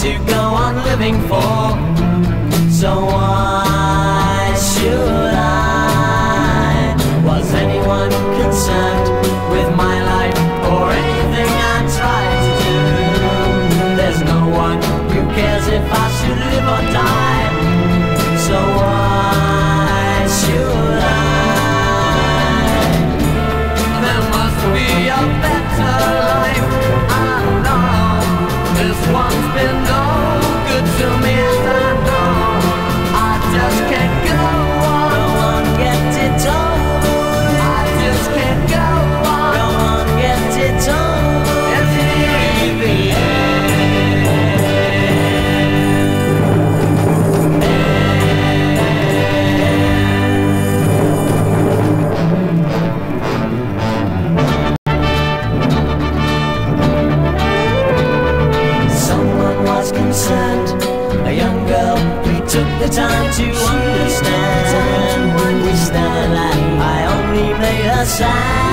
to go on living for. So why should I? Was anyone concerned with my life or anything I tried to do? There's no one who cares if I should live or die. So why should I? There must be a better life. I know this one's been no good to me, and I know I just can't go on. Go on, get it over. I just can't go on. Go on, get it over. It's easy. Concerned, a young girl who took the time to understand. We stand, I only made her sad.